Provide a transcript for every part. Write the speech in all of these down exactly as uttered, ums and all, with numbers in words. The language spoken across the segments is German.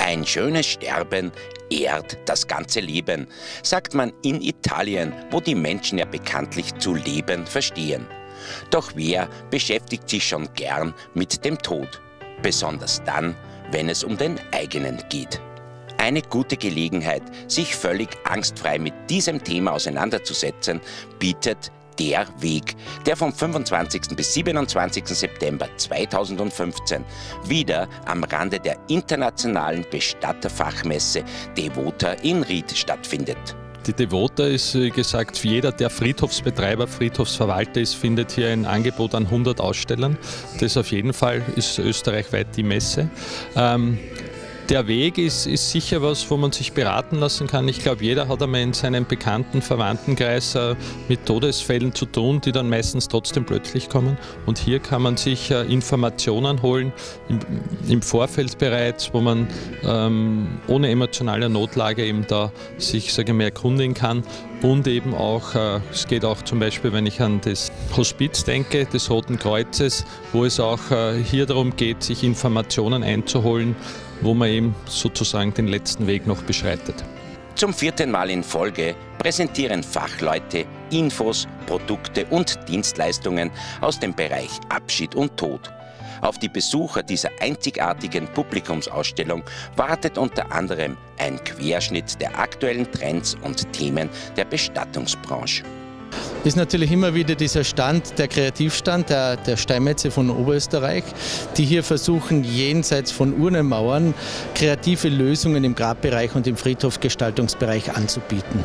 Ein schönes Sterben ehrt das ganze Leben, sagt man in Italien, wo die Menschen ja bekanntlich zu leben verstehen. Doch wer beschäftigt sich schon gern mit dem Tod? Besonders dann, wenn es um den eigenen geht. Eine gute Gelegenheit, sich völlig angstfrei mit diesem Thema auseinanderzusetzen, bietet Der Weg, der vom fünfundzwanzigsten bis siebenundzwanzigsten September zweitausendfünfzehn wieder am Rande der internationalen Bestatterfachmesse Devota in Ried stattfindet. Die Devota ist, wie gesagt, jeder, der Friedhofsbetreiber, Friedhofsverwalter ist, findet hier ein Angebot an hundert Ausstellern. Das auf jeden Fall ist österreichweit die Messe. Ähm, Der Weg ist, ist sicher was, wo man sich beraten lassen kann. Ich glaube, jeder hat einmal in seinem bekannten Verwandtenkreis äh, mit Todesfällen zu tun, die dann meistens trotzdem plötzlich kommen. Und hier kann man sich äh, Informationen holen, im, im Vorfeld bereits, wo man ähm, ohne emotionale Notlage eben da sich, sage ich mal, erkundigen kann. Und eben auch, äh, es geht auch zum Beispiel, wenn ich an das Hospiz denke, des Roten Kreuzes, wo es auch äh, hier darum geht, sich Informationen einzuholen, wo man eben sozusagen den letzten Weg noch beschreitet. Zum vierten Mal in Folge präsentieren Fachleute Infos, Produkte und Dienstleistungen aus dem Bereich Abschied und Tod. Auf die Besucher dieser einzigartigen Publikumsausstellung wartet unter anderem ein Querschnitt der aktuellen Trends und Themen der Bestattungsbranche. Ist natürlich immer wieder dieser Stand, der Kreativstand der, der Steinmetze von Oberösterreich, die hier versuchen, jenseits von Urnenmauern kreative Lösungen im Grabbereich und im Friedhofgestaltungsbereich anzubieten.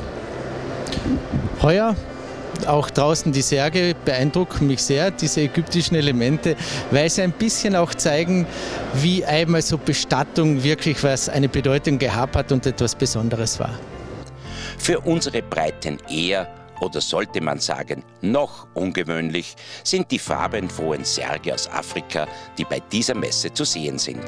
Heuer auch draußen die Särge beeindrucken mich sehr, diese ägyptischen Elemente, weil sie ein bisschen auch zeigen, wie einmal so Bestattung wirklich was eine Bedeutung gehabt hat und etwas Besonderes war. Für unsere Breiten eher, oder sollte man sagen, noch ungewöhnlich, sind die farbenfrohen Särge aus Afrika, die bei dieser Messe zu sehen sind.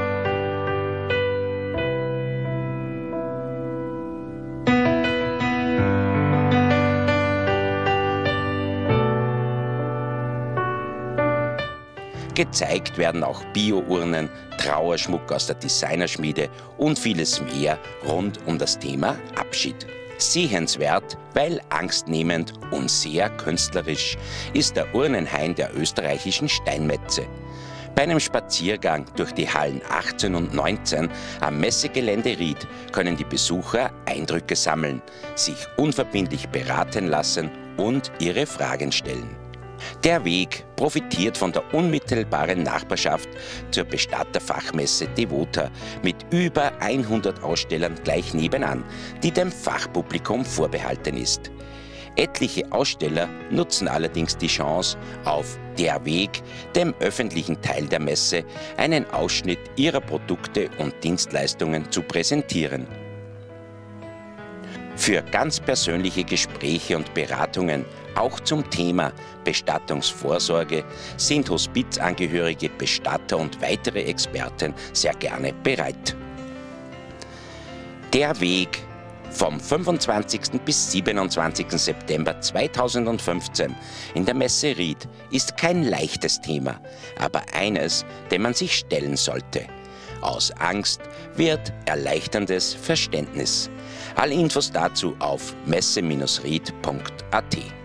Gezeigt werden auch Bio-Urnen, Trauerschmuck aus der Designerschmiede und vieles mehr rund um das Thema Abschied. Sehenswert, weil angstnehmend und sehr künstlerisch, ist der Urnenhain der österreichischen Steinmetze. Bei einem Spaziergang durch die Hallen achtzehn und neunzehn am Messegelände Ried können die Besucher Eindrücke sammeln, sich unverbindlich beraten lassen und ihre Fragen stellen. Der Weg profitiert von der unmittelbaren Nachbarschaft zur Bestatterfachmesse Devota mit über hundert Ausstellern gleich nebenan, die dem Fachpublikum vorbehalten ist. Etliche Aussteller nutzen allerdings die Chance, auf Der Weg, dem öffentlichen Teil der Messe, einen Ausschnitt ihrer Produkte und Dienstleistungen zu präsentieren. Für ganz persönliche Gespräche und Beratungen, auch zum Thema Bestattungsvorsorge, sind Hospizangehörige, Bestatter und weitere Experten sehr gerne bereit. Der Weg vom fünfundzwanzigsten bis siebenundzwanzigsten September zweitausendfünfzehn in der Messe Ried ist kein leichtes Thema, aber eines, dem man sich stellen sollte. Aus Angst wird erleichterndes Verständnis. Alle Infos dazu auf messe Bindestrich ried Punkt a t.